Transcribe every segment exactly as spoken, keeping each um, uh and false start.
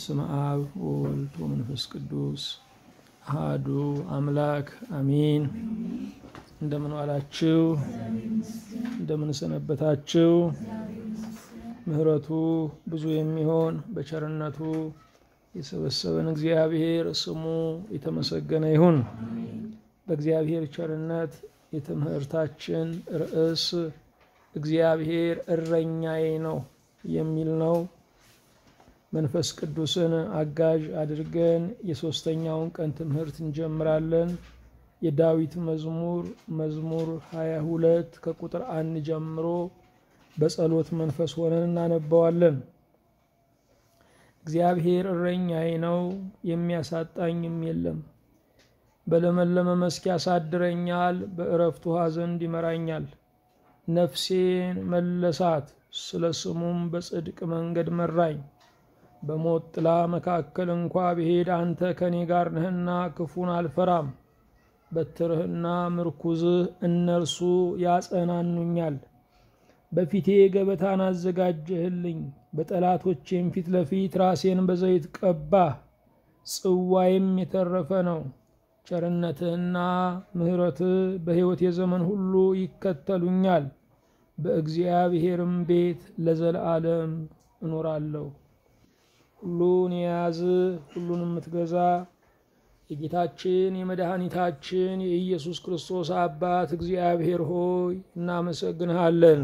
በስመ አብ ወወልድ ወመንፈስ ቅዱስ አሐዱ አምላክ አሜን። እንደምን ዋላችሁ? እንደምን ሰነበታችሁ? ምህረቱ ብዙ የሚሆን በቸርነቱ የሰበሰበን እግዚአብሔር ስሙ የተመሰገነ ይሁን። በእግዚአብሔር ቸርነት የትምህርታችን ርዕስ እግዚአብሔር እረኛዬ ነው የሚል ነው። መንፈስ ቅዱስን አጋዥ አድርገን የሶስተኛውን ቀን ትምህርት እንጀምራለን። የዳዊት መዝሙር መዝሙር ሃያ ሁለት ከቁጥር አንድ ጀምሮ በጸሎት መንፈስ ሆነን እናነባዋለን። እግዚአብሔር እረኛዬ ነው፣ የሚያሳጣኝም የለም። በለመለመ መስክ ያሳድረኛል፣ በእረፍት ውኃ ዘንድ ይመራኛል። ነፍሴን መለሳት፣ ስለ ስሙም በጽድቅ መንገድ መራኝ። በሞት ጥላ መካከል እንኳ ብሄድ አንተ ከኔ ጋር ነህና ክፉን አልፈራም። በትርህና ምርኩዝህ እነርሱ ያጸናኑኛል። በፊቴ ገበታን አዘጋጀህልኝ፣ በጠላቶቼም ፊት ለፊት ራሴን በዘይት ቀባህ። ጽዋዬም የተረፈ ነው። ቸርነትህና ምሕረትህ በሕይወቴ ዘመን ሁሉ ይከተሉኛል። በእግዚአብሔርም ቤት ለዘለዓለም እኖራለሁ። ሁሉን የያዝ ሁሉን የምትገዛ የጌታችን የመድኃኒታችን የኢየሱስ ክርስቶስ አባት እግዚአብሔር ሆይ እናመሰግንሃለን።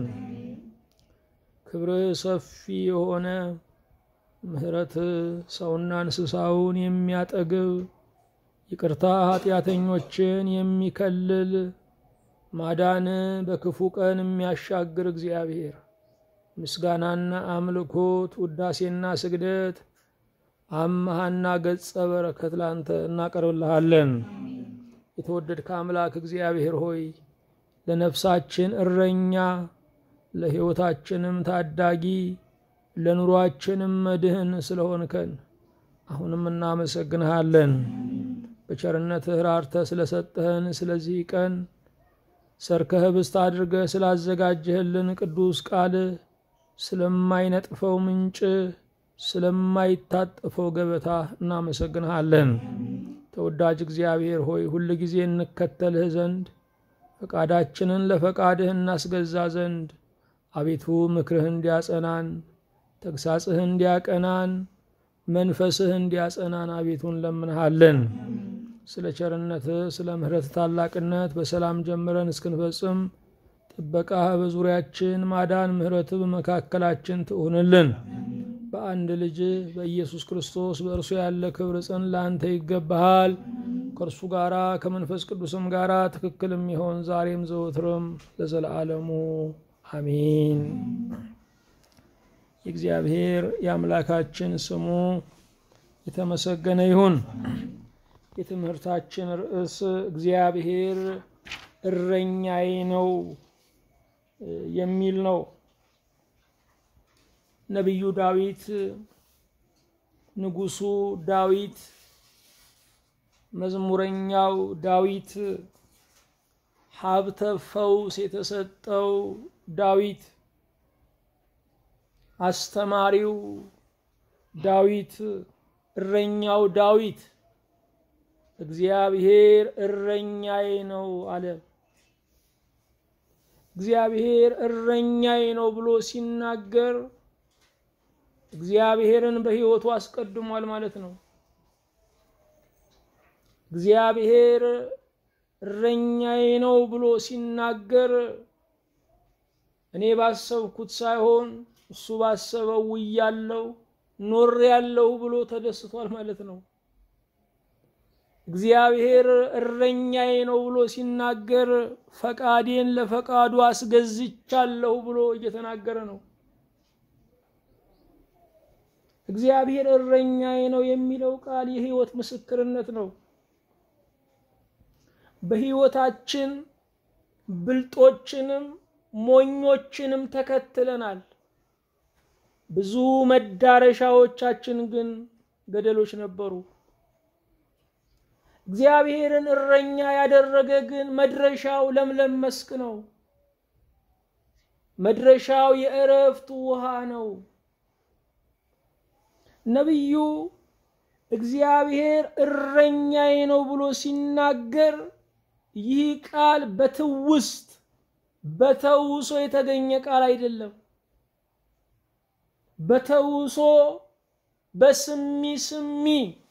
ክብርህ ሰፊ የሆነ ምሕረትህ ሰውና እንስሳውን የሚያጠግብ ይቅርታ ኃጢአተኞችን የሚከልል ማዳን በክፉ ቀን የሚያሻግር እግዚአብሔር ምስጋናና አምልኮት ውዳሴና ስግደት አምሃና ገጸ በረከት ላንተ እናቀርብልሃለን። የተወደድከ አምላክ እግዚአብሔር ሆይ ለነፍሳችን እረኛ፣ ለሕይወታችንም ታዳጊ፣ ለኑሯችንም መድህን ስለሆንከን አሁንም እናመሰግንሃለን። በቸርነትህ ራርተህ ስለሰጠህን ስለዚህ ቀን ሰርከህ ህብስት አድርገህ ስላዘጋጀህልን ቅዱስ ቃል ስለማይነጥፈው ምንጭ ስለማይታጠፈው ገበታ እናመሰግንሃለን። ተወዳጅ እግዚአብሔር ሆይ ሁል ጊዜ እንከተልህ ዘንድ ፈቃዳችንን ለፈቃድህ እናስገዛ ዘንድ አቤቱ ምክርህ እንዲያጸናን፣ ተግሳጽህ እንዲያቀናን፣ መንፈስህ እንዲያጸናን አቤቱ እንለምንሃለን። ስለ ቸርነትህ ስለ ምሕረት ታላቅነት በሰላም ጀምረን እስክንፈጽም ጥበቃህ በዙሪያችን፣ ማዳን ምሕረትህ በመካከላችን ትሁንልን። በአንድ ልጅ በኢየሱስ ክርስቶስ በእርሱ ያለ ክብር ጽን ለአንተ ይገባሃል። ከእርሱ ጋራ ከመንፈስ ቅዱስም ጋራ ትክክል የሚሆን ዛሬም ዘወትርም ለዘለዓለሙ አሜን። የእግዚአብሔር የአምላካችን ስሙ የተመሰገነ ይሁን። የትምህርታችን ርዕስ እግዚአብሔር እረኛዬ ነው የሚል ነው። ነቢዩ ዳዊት፣ ንጉሱ ዳዊት፣ መዝሙረኛው ዳዊት፣ ሀብተ ፈውስ የተሰጠው ዳዊት፣ አስተማሪው ዳዊት፣ እረኛው ዳዊት እግዚአብሔር እረኛዬ ነው አለ። እግዚአብሔር እረኛዬ ነው ብሎ ሲናገር እግዚአብሔርን በሕይወቱ አስቀድሟል ማለት ነው። እግዚአብሔር እረኛዬ ነው ብሎ ሲናገር እኔ ባሰብኩት ሳይሆን እሱ ባሰበው ውያለው ኖሬያለሁ ብሎ ተደስቷል ማለት ነው። እግዚአብሔር እረኛዬ ነው ብሎ ሲናገር ፈቃዴን ለፈቃዱ አስገዝቻለሁ ብሎ እየተናገረ ነው። እግዚአብሔር እረኛዬ ነው የሚለው ቃል የሕይወት ምስክርነት ነው። በሕይወታችን ብልጦችንም ሞኞችንም ተከትለናል። ብዙ መዳረሻዎቻችን ግን ገደሎች ነበሩ። እግዚአብሔርን እረኛ ያደረገ ግን መድረሻው ለምለም መስክ ነው። መድረሻው የእረፍት ውሃ ነው። ነብዩ እግዚአብሔር እረኛዬ ነው ብሎ ሲናገር ይህ ቃል በትውስት በተውሶ የተገኘ ቃል አይደለም። በተውሶ በስሚ ስሚ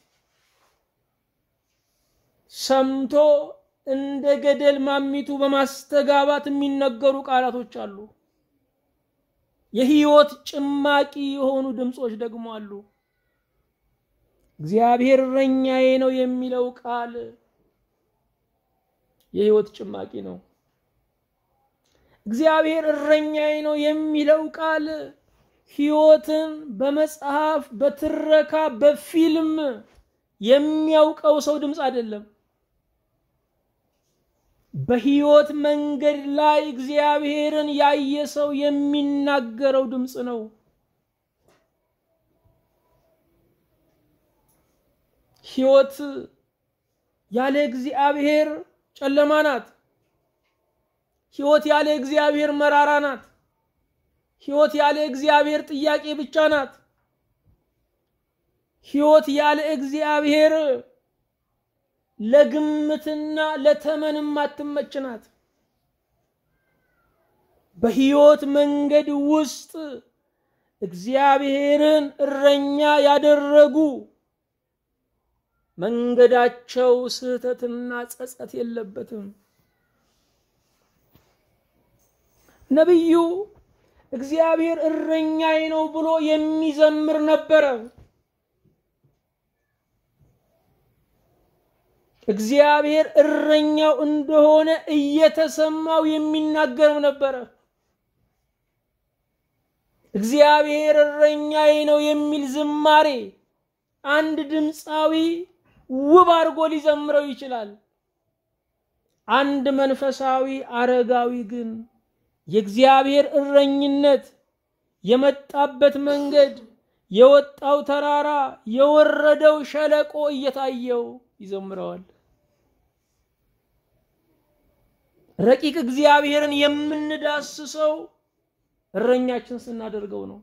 ሰምቶ እንደ ገደል ማሚቱ በማስተጋባት የሚነገሩ ቃላቶች አሉ። የህይወት ጭማቂ የሆኑ ድምጾች ደግሞ አሉ። እግዚአብሔር እረኛዬ ነው የሚለው ቃል የህይወት ጭማቂ ነው። እግዚአብሔር እረኛዬ ነው የሚለው ቃል ህይወትን በመጽሐፍ በትረካ በፊልም የሚያውቀው ሰው ድምጽ አይደለም። በህይወት መንገድ ላይ እግዚአብሔርን ያየ ሰው የሚናገረው ድምጽ ነው። ህይወት ያለ እግዚአብሔር ጨለማ ናት። ህይወት ያለ እግዚአብሔር መራራ ናት። ህይወት ያለ እግዚአብሔር ጥያቄ ብቻ ናት። ህይወት ያለ እግዚአብሔር ለግምትና ለተመንም አትመች ናት። በህይወት መንገድ ውስጥ እግዚአብሔርን እረኛ ያደረጉ መንገዳቸው ስህተትና ጸጸት የለበትም። ነብዩ እግዚአብሔር እረኛዬ ነው ብሎ የሚዘምር ነበር። እግዚአብሔር እረኛው እንደሆነ እየተሰማው የሚናገር ነበር። እግዚአብሔር እረኛዬ ነው የሚል ዝማሬ አንድ ድምጻዊ ውብ አድርጎ ሊዘምረው ይችላል። አንድ መንፈሳዊ አረጋዊ ግን የእግዚአብሔር እረኝነት የመጣበት መንገድ የወጣው ተራራ የወረደው ሸለቆ እየታየው ይዘምረዋል። ረቂቅ እግዚአብሔርን የምንዳስሰው እረኛችን ስናደርገው ነው።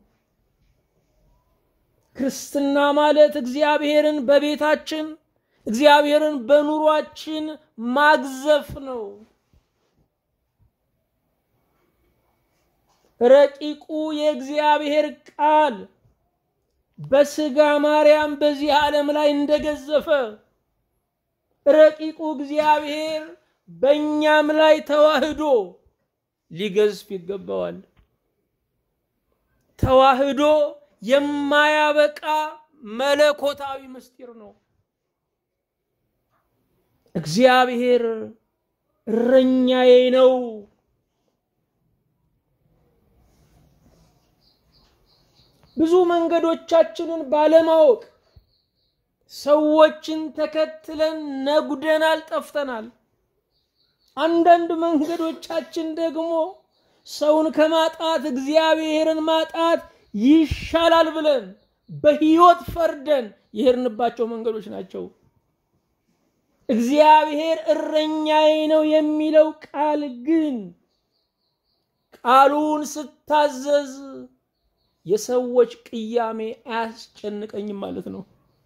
ክርስትና ማለት እግዚአብሔርን በቤታችን እግዚአብሔርን በኑሯችን ማግዘፍ ነው። ረቂቁ የእግዚአብሔር ቃል በስጋ ማርያም በዚህ ዓለም ላይ እንደገዘፈ ረቂቁ እግዚአብሔር በእኛም ላይ ተዋህዶ ሊገዝፍ ይገባዋል። ተዋህዶ የማያበቃ መለኮታዊ ምስጢር ነው። እግዚአብሔር እረኛዬ ነው። ብዙ መንገዶቻችንን ባለማወቅ ሰዎችን ተከትለን ነጉደናል፣ ጠፍተናል። አንዳንድ መንገዶቻችን ደግሞ ሰውን ከማጣት እግዚአብሔርን ማጣት ይሻላል ብለን በህይወት ፈርደን የሄድንባቸው መንገዶች ናቸው። እግዚአብሔር እረኛዬ ነው የሚለው ቃል ግን ቃሉን ስታዘዝ የሰዎች ቅያሜ አያስጨንቀኝም ማለት ነው።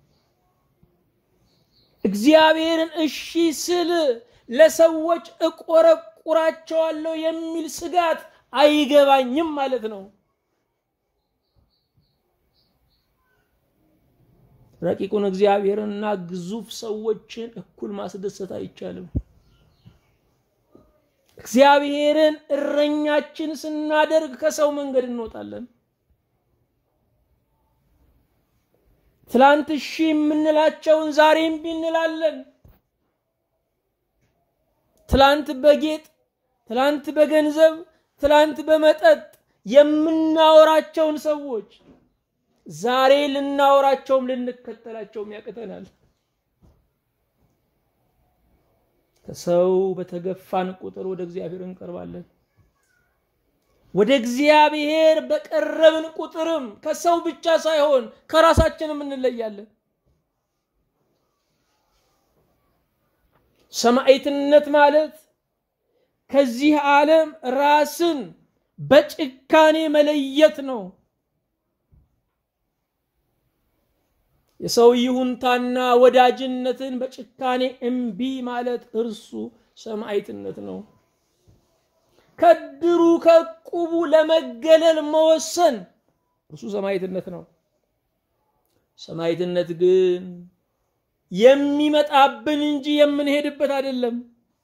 እግዚአብሔርን እሺ ስል ለሰዎች እቆረቁራቸዋለሁ የሚል ስጋት አይገባኝም ማለት ነው። ረቂቁን እግዚአብሔርና ግዙፍ ሰዎችን እኩል ማስደሰት አይቻልም። እግዚአብሔርን እረኛችን ስናደርግ ከሰው መንገድ እንወጣለን። ትላንት እሺ የምንላቸውን ዛሬም ቢንላለን። ትላንት በጌጥ ትላንት በገንዘብ ትላንት በመጠጥ የምናወራቸውን ሰዎች ዛሬ ልናወራቸውም ልንከተላቸውም ያቅተናል። ከሰው በተገፋን ቁጥር ወደ እግዚአብሔር እንቀርባለን። ወደ እግዚአብሔር በቀረብን ቁጥርም ከሰው ብቻ ሳይሆን ከራሳችንም እንለያለን። ሰማዕትነት ማለት ከዚህ ዓለም ራስን በጭካኔ መለየት ነው። የሰው ይሁንታና ወዳጅነትን በጭካኔ እምቢ ማለት እርሱ ሰማዕትነት ነው። ከድሩ ከቁቡ ለመገለል መወሰን እርሱ ሰማዕትነት ነው። ሰማዕትነት ግን የሚመጣብን እንጂ የምንሄድበት አይደለም።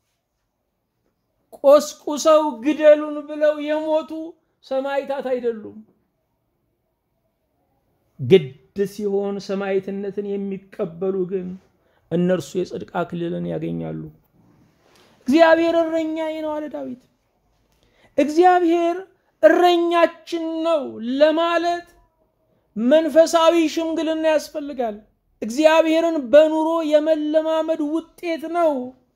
ቆስቁሰው ግደሉን ብለው የሞቱ ሰማዕታት አይደሉም። ግድ ሲሆን ሰማዕትነትን የሚቀበሉ ግን እነርሱ የጽድቅ አክሊልን ያገኛሉ። እግዚአብሔር እረኛዬ ነው አለ ዳዊት። እግዚአብሔር እረኛችን ነው ለማለት መንፈሳዊ ሽምግልና ያስፈልጋል። እግዚአብሔርን በኑሮ የመለማመድ ውጤት ነው።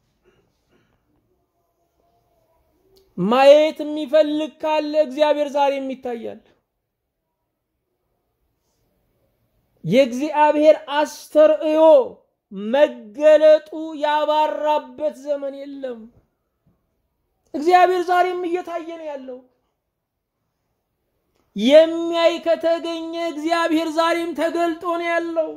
ማየት የሚፈልግ ካለ እግዚአብሔር ዛሬም ይታያል። የእግዚአብሔር አስተርእዮ መገለጡ ያባራበት ዘመን የለም። እግዚአብሔር ዛሬም እየታየ ነው ያለው። የሚያይ ከተገኘ እግዚአብሔር ዛሬም ተገልጦ ነው ያለው።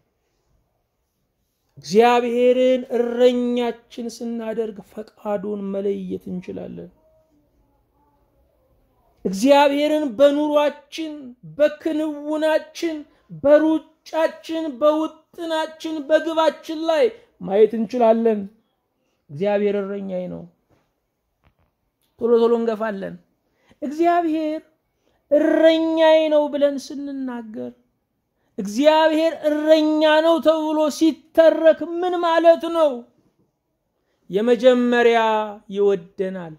እግዚአብሔርን እረኛችን ስናደርግ ፈቃዱን መለየት እንችላለን። እግዚአብሔርን በኑሯችን፣ በክንውናችን፣ በሩጫችን፣ በውጥናችን፣ በግባችን ላይ ማየት እንችላለን። እግዚአብሔር እረኛዬ ነው። ቶሎ ቶሎ እንገፋለን። እግዚአብሔር እረኛዬ ነው ብለን ስንናገር እግዚአብሔር እረኛ ነው ተብሎ ሲተረክ ምን ማለት ነው? የመጀመሪያ ይወደናል።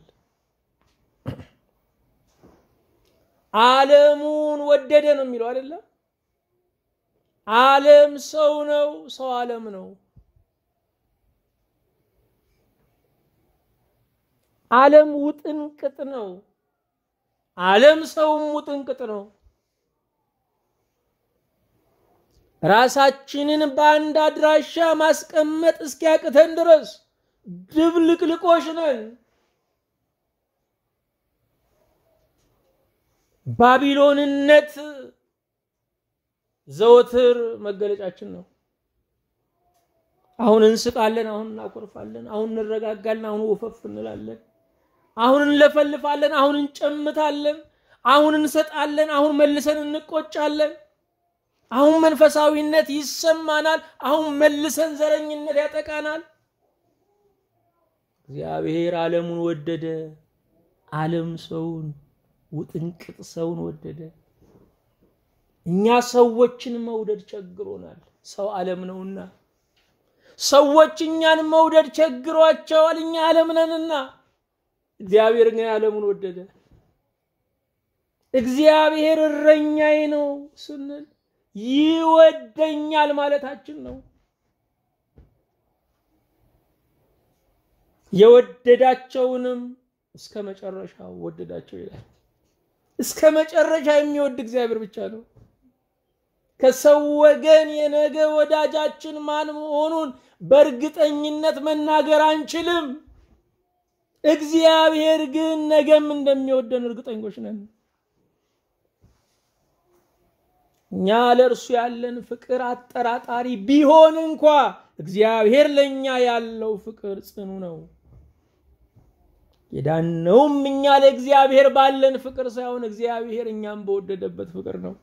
ዓለሙን ወደደ ነው የሚለው አይደለ? ዓለም ሰው ነው፣ ሰው ዓለም ነው። ዓለም ውጥንቅጥ ነው፣ ዓለም ሰውም ውጥንቅጥ ነው። ራሳችንን በአንድ አድራሻ ማስቀመጥ እስኪያቅተን ድረስ ድብልቅልቆች ነን። ባቢሎንነት ዘወትር መገለጫችን ነው። አሁን እንስቃለን፣ አሁን እናቆርፋለን፣ አሁን እንረጋጋለን፣ አሁን ወፈፍ እንላለን፣ አሁን እንለፈልፋለን፣ አሁን እንጨምታለን፣ አሁን እንሰጣለን፣ አሁን መልሰን እንቆጫለን። አሁን መንፈሳዊነት ይሰማናል፣ አሁን መልሰን ዘረኝነት ያጠቃናል። እግዚአብሔር ዓለሙን ወደደ፣ ዓለም ሰውን ውጥንቅጥ ሰውን ወደደ። እኛ ሰዎችን መውደድ ቸግሮናል፣ ሰው ዓለም ነውና። ሰዎች እኛን መውደድ ቸግሯቸዋል፣ እኛ ዓለም ነንና። እግዚአብሔር ግን ዓለሙን ወደደ። እግዚአብሔር እረኛዬ ነው ስንል ይወደኛል ማለታችን ነው። የወደዳቸውንም እስከ መጨረሻው ወደዳቸው ይላል። እስከ መጨረሻ የሚወድ እግዚአብሔር ብቻ ነው። ከሰው ወገን የነገ ወዳጃችን ማን መሆኑን በእርግጠኝነት መናገር አንችልም። እግዚአብሔር ግን ነገም እንደሚወደን እርግጠኞች ነን። እኛ ለእርሱ ያለን ፍቅር አጠራጣሪ ቢሆን እንኳ እግዚአብሔር ለኛ ያለው ፍቅር ጽኑ ነው። የዳነውም እኛ ለእግዚአብሔር ባለን ፍቅር ሳይሆን እግዚአብሔር እኛም በወደደበት ፍቅር ነው።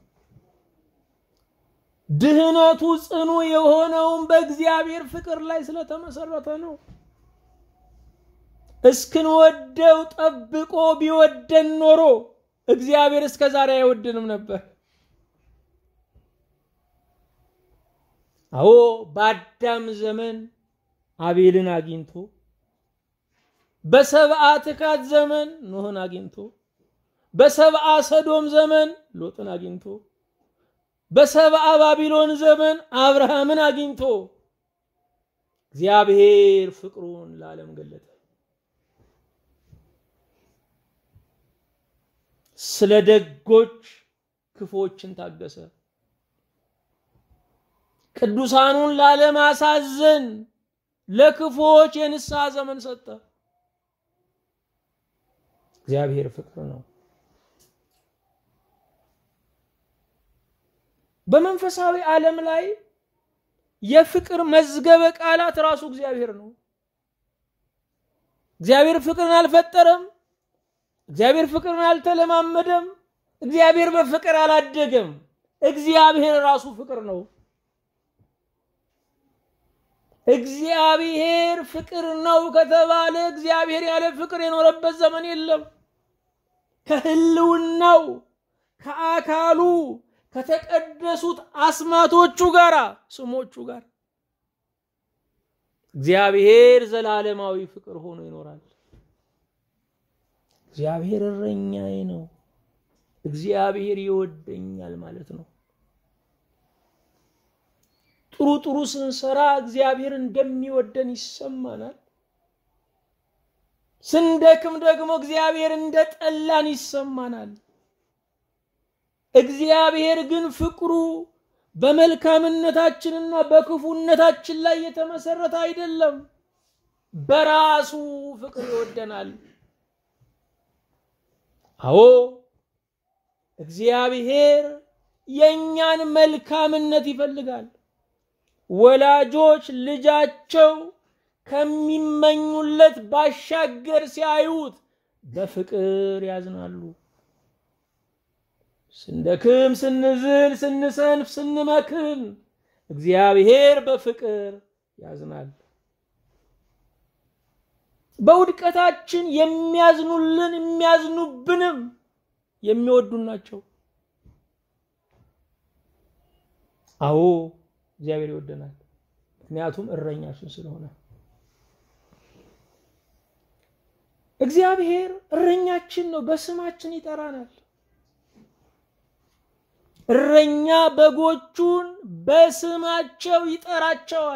ድህነቱ ጽኑ የሆነውም በእግዚአብሔር ፍቅር ላይ ስለተመሰረተ ነው። እስክንወደው ጠብቆ ቢወደን ኖሮ እግዚአብሔር እስከዛሬ አይወድንም ነበር። አዎ በአዳም ዘመን አቤልን አግኝቶ፣ በሰብአ ትካት ዘመን ኖህን አግኝቶ፣ በሰብአ ሰዶም ዘመን ሎጥን አግኝቶ፣ በሰብአ ባቢሎን ዘመን አብርሃምን አግኝቶ እግዚአብሔር ፍቅሩን ለዓለም ገለጠ። ስለ ደጎች ክፉዎችን ታገሰ። ቅዱሳኑን ላለማሳዘን ለክፉዎች የንስሐ ዘመን ሰጠ። እግዚአብሔር ፍቅር ነው። በመንፈሳዊ ዓለም ላይ የፍቅር መዝገበ ቃላት ራሱ እግዚአብሔር ነው። እግዚአብሔር ፍቅርን አልፈጠረም። እግዚአብሔር ፍቅርን አልተለማመደም። እግዚአብሔር በፍቅር አላደገም። እግዚአብሔር ራሱ ፍቅር ነው። እግዚአብሔር ፍቅር ነው ከተባለ እግዚአብሔር ያለ ፍቅር የኖረበት ዘመን የለም። ከህልውናው ከአካሉ ከተቀደሱት አስማቶቹ ጋር ስሞቹ ጋር እግዚአብሔር ዘላለማዊ ፍቅር ሆኖ ይኖራል። እግዚአብሔር እረኛዬ ነው፣ እግዚአብሔር ይወደኛል ማለት ነው። ጥሩ ጥሩ ስንሰራ እግዚአብሔር እንደሚወደን ይሰማናል። ስንደክም ደግሞ እግዚአብሔር እንደጠላን ይሰማናል። እግዚአብሔር ግን ፍቅሩ በመልካምነታችንና በክፉነታችን ላይ የተመሰረተ አይደለም። በራሱ ፍቅር ይወደናል። አዎ እግዚአብሔር የኛን መልካምነት ይፈልጋል። ወላጆች ልጃቸው ከሚመኙለት ባሻገር ሲያዩት በፍቅር ያዝናሉ። ስንደክም ስንዝል ስንሰንፍ ስንመክን እግዚአብሔር በፍቅር ያዝናል። በውድቀታችን የሚያዝኑልን የሚያዝኑብንም የሚወዱን ናቸው። አዎ እግዚአብሔር ይወደናል፣ ምክንያቱም እረኛችን ስለሆነ። እግዚአብሔር እረኛችን ነው፣ በስማችን ይጠራናል። እረኛ በጎቹን በስማቸው ይጠራቸዋል።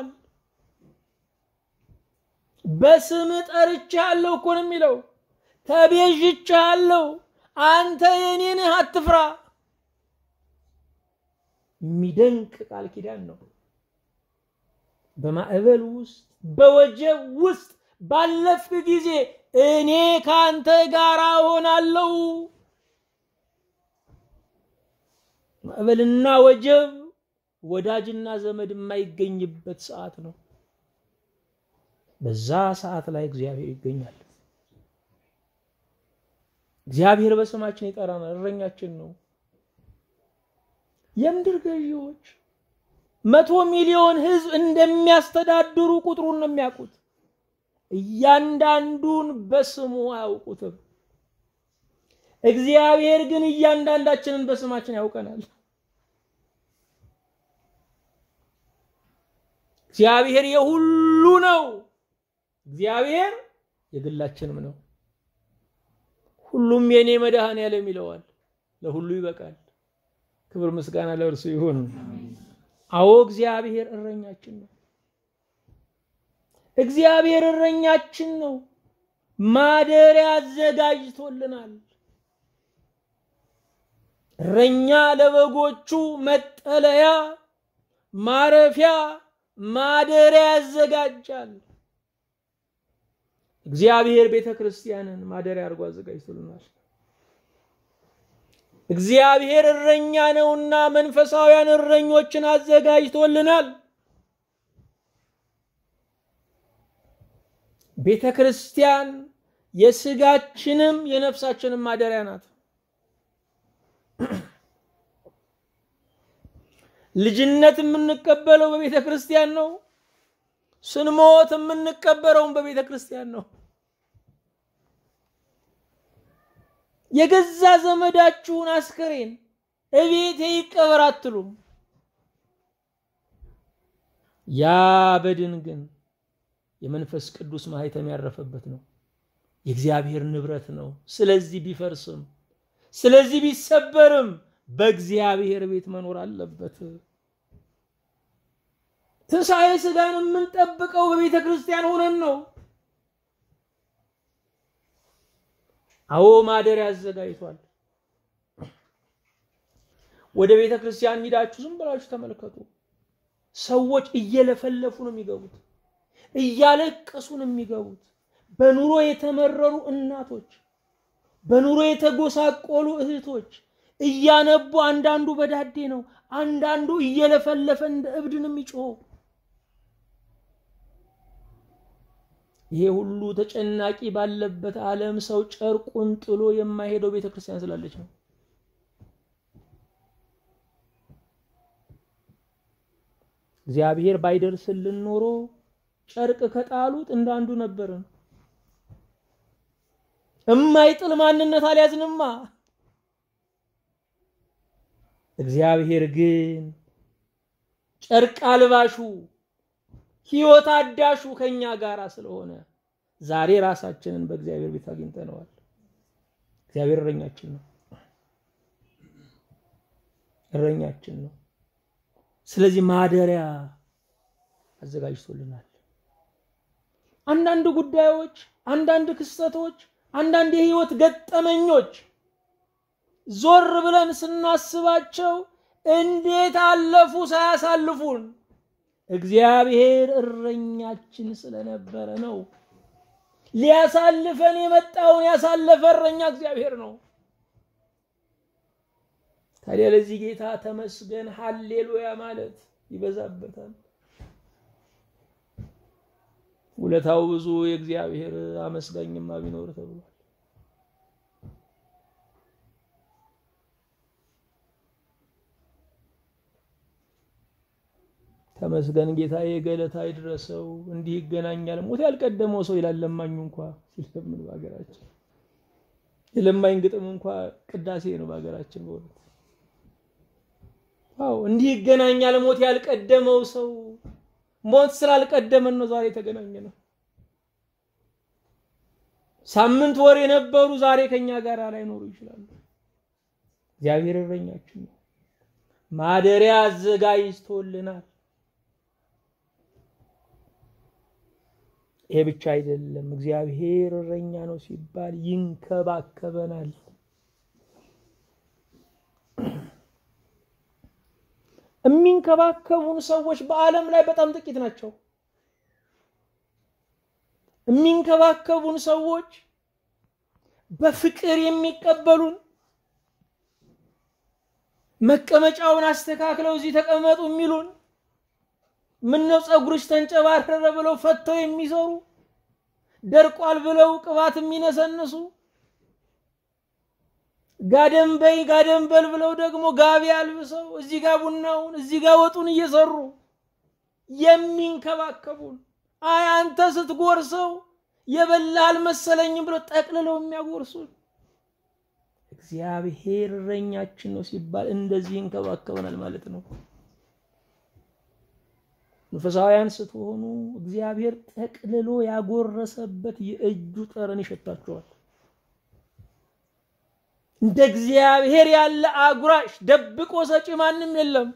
በስም ጠርቻለሁ እኮ ነው የሚለው። ተቤዥቻለሁ፣ አንተ የኔ ነህ፣ አትፍራ። የሚደንቅ ቃል ኪዳን ነው። በማዕበል ውስጥ በወጀብ ውስጥ ባለፍክ ጊዜ እኔ ካንተ ጋር ሆናለሁ። ማዕበልና ወጀብ ወዳጅና ዘመድ የማይገኝበት ሰዓት ነው። በዛ ሰዓት ላይ እግዚአብሔር ይገኛል። እግዚአብሔር በስማችን ይጠራናል፣ እረኛችን ነው። የምድር ገዢዎች መቶ ሚሊዮን ህዝብ እንደሚያስተዳድሩ ቁጥሩን ነው የሚያውቁት። እያንዳንዱን በስሙ አያውቁትም። እግዚአብሔር ግን እያንዳንዳችንን በስማችን ያውቀናል። እግዚአብሔር የሁሉ ነው። እግዚአብሔር የግላችንም ነው። ሁሉም የኔ መድኃኔዓለም ይለዋል። ለሁሉ ይበቃል። ክብር ምስጋና ለእርሱ ይሁን። አዎ እግዚአብሔር እረኛችን ነው። እግዚአብሔር እረኛችን ነው። ማደሪያ አዘጋጅቶልናል። እረኛ ለበጎቹ መጠለያ፣ ማረፊያ፣ ማደሪያ ያዘጋጃል። እግዚአብሔር ቤተክርስቲያንን ማደሪያ አድርጎ አዘጋጅቶልናል። እግዚአብሔር እረኛ ነውና መንፈሳውያን እረኞችን አዘጋጅቶልናል። ቤተክርስቲያን የስጋችንም የነፍሳችንም ማደሪያ ናት። ልጅነት የምንቀበለው በቤተክርስቲያን ነው። ስንሞት የምንቀበረው በቤተክርስቲያን ነው። የገዛ ዘመዳችሁን አስከሬን እቤቴ ይቀበር አትሉም። ያ በድን ግን የመንፈስ ቅዱስ ማህተም ያረፈበት ነው፣ የእግዚአብሔር ንብረት ነው። ስለዚህ ቢፈርስም ስለዚህ ቢሰበርም በእግዚአብሔር ቤት መኖር አለበት። ትንሣኤ ሥጋን የምንጠብቀው በቤተክርስቲያን ሆነን ነው። አዎ ማደሪያ አዘጋጅቷል። ወደ ቤተክርስቲያን ሄዳችሁ ዝም ብላችሁ ተመልከቱ። ሰዎች እየለፈለፉ ነው የሚገቡት፣ እያለቀሱ ነው የሚገቡት። በኑሮ የተመረሩ እናቶች፣ በኑሮ የተጎሳቆሉ እህቶች እያነቡ፣ አንዳንዱ በዳዴ ነው፣ አንዳንዱ እየለፈለፈ እንደ እብድ ነው የሚጮኸው። ይሄ ሁሉ ተጨናቂ ባለበት ዓለም ሰው ጨርቁን ጥሎ የማይሄደው ቤተክርስቲያን ስላለች ነው። እግዚአብሔር ባይደርስልን ኖሮ ጨርቅ ከጣሉት እንዳንዱ ነበርን። እማይጥል ማንነት አልያዝንማ። እግዚአብሔር ግን ጨርቅ አልባሹ ሕይወት አዳሹ ከኛ ጋር ስለሆነ ዛሬ ራሳችንን በእግዚአብሔር ቤት አግኝተነዋል። እግዚአብሔር እረኛችን ነው፣ እረኛችን ነው። ስለዚህ ማደሪያ አዘጋጅቶልናል። አንዳንድ ጉዳዮች፣ አንዳንድ ክስተቶች፣ አንዳንድ የህይወት ገጠመኞች ዞር ብለን ስናስባቸው እንዴት አለፉ ሳያሳልፉን? እግዚአብሔር እረኛችን ስለነበረ ነው። ሊያሳልፈን የመጣውን ያሳለፈ እረኛ እግዚአብሔር ነው። ታዲያ ለዚህ ጌታ ተመስገን ሃሌሉያ ማለት ይበዛበታል። ውለታው ብዙ የእግዚአብሔር አመስጋኝማ ቢኖር ተብሏል። ተመስገን ጌታዬ ገለታ ይድረሰው እንዲህ ይገናኛል ሞት ያልቀደመው ሰው ይላል ለማኙ እንኳን ሲለምን ባገራችን የለማኝ ግጥም እንኳን ቅዳሴ ነው ባገራችን በእውነት። አዎ እንዲህ ይገናኛል ሞት ያልቀደመው ሰው። ሞት ስላልቀደመን ነው ዛሬ ተገናኘነው። ሳምንት ወር የነበሩ ዛሬ ከኛ ጋር ላይኖሩ ይችላሉ። እግዚአብሔር እረኛችን ነው። ማደሪያ አዘጋጅቶልናል። ይሄ ብቻ አይደለም፣ እግዚአብሔር እረኛ ነው ሲባል ይንከባከበናል። የሚንከባከቡን ሰዎች በዓለም ላይ በጣም ጥቂት ናቸው። የሚንከባከቡን ሰዎች በፍቅር የሚቀበሉን፣ መቀመጫውን አስተካክለው እዚህ ተቀመጡ የሚሉን፣ ምነው ጸጉርሽ ተንጨባረረ ብለው ፈተው የሚሰሩ፣ ደርቋል ብለው ቅባት የሚነሰንሱ፣ ጋደም በይ ጋደም በል ብለው ደግሞ ጋቢ አልብሰው እዚህ ጋር ቡናውን እዚህ ጋር ወጡን እየሰሩ የሚንከባከቡን፣ አይ አንተ ስትጎርሰው የበላህ አልመሰለኝም ብለው ጠቅልለው የሚያጎርሱን እግዚአብሔር እረኛችን ነው ሲባል እንደዚህ ይንከባከበናል ማለት ነው። መንፈሳውያን ስትሆኑ እግዚአብሔር ጠቅልሎ ያጎረሰበት የእጁ ጠረን ይሸታችኋል። እንደ እግዚአብሔር ያለ አጉራሽ ደብቆ ሰጪ ማንም የለም።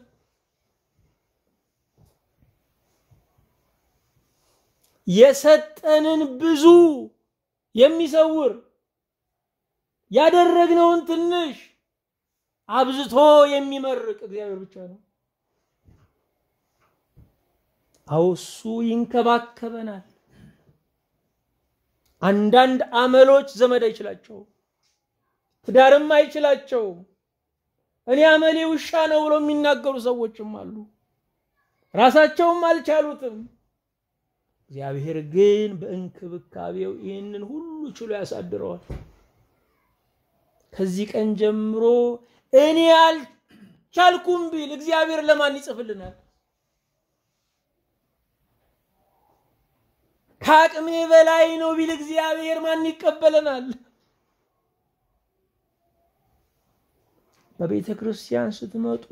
የሰጠንን ብዙ የሚሰውር ያደረግነውን ትንሽ አብዝቶ የሚመርቅ እግዚአብሔር ብቻ ነው። አውሱ ይንከባከበናል። አንዳንድ አመሎች ዘመድ አይችላቸው፣ ትዳርም አይችላቸው። እኔ አመሌ ውሻ ነው ብለው የሚናገሩ ሰዎችም አሉ። ራሳቸውም አልቻሉትም። እግዚአብሔር ግን በእንክብካቤው ይህንን ሁሉ ችሎ ያሳድረዋል። ከዚህ ቀን ጀምሮ እኔ አልቻልኩም ቢል እግዚአብሔር ለማን ይጽፍልናል? ከአቅሜ በላይ ነው ቢል እግዚአብሔር ማን ይቀበለናል? በቤተ ክርስቲያን ስትመጡ